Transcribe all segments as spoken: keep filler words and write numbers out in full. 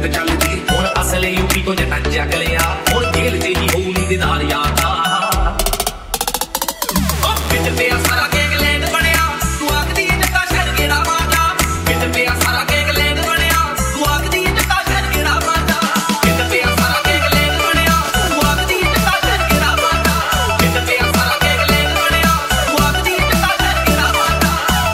कणक चलदी हुण असले यूपी तो जटा जग लिया हुण जेल च ही होऊ नी दीदार यार दा ओ पिंड पिया सारा गैंगलैंड बनिया तू आखदी जटा छड़ गेड़ा मारदा पिंड पिया सारा गैंगलैंड बनिया तू आखदी जटा छड़ गेड़ा मारदा पिंड पिया सारा गैंगलैंड बनिया तू आखदी जटा छड़ गेड़ा मारदा पिंड पिया सारा गैंगलैंड बनिया तू आखदी जटा छड़ गेड़ा मारदा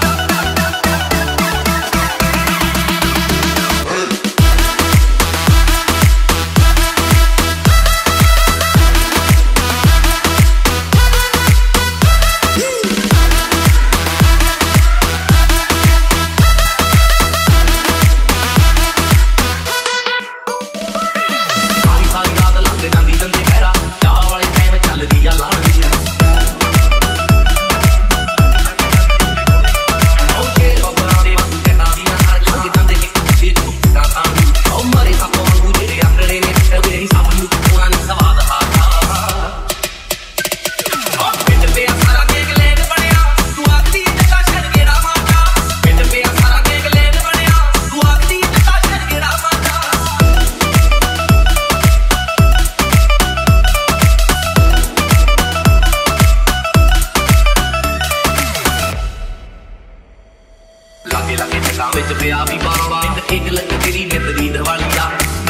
लागे लागे जगह विच पिया भी बावड़ा एक लग तेरी नित दी दिवालिया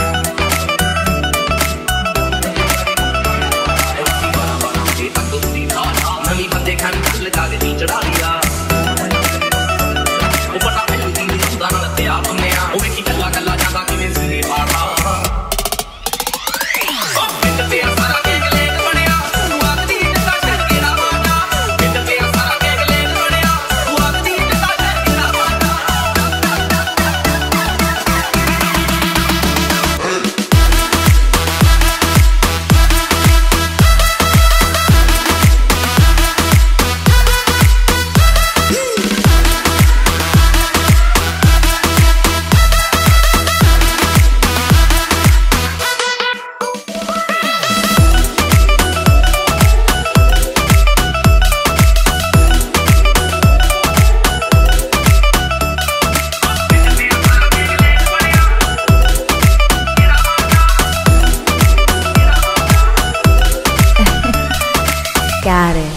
नवी बंदे खान गल कागजी चढ़ा लिया वो बड़ा पहलू दी हुंदा ना ते आप ने आ वो वेखी गल्ला गल्ला जांदा किवें सिरे पाड़ा ओ पिंड पिया सारा गैंगलैंड बनिया तू आखदी जटा छड़ गेड़ा मारदा पिंड पिया सारा गैंगलैंड बनिया तू आखदी जटा छड़ गेड़ा मारदा Got it.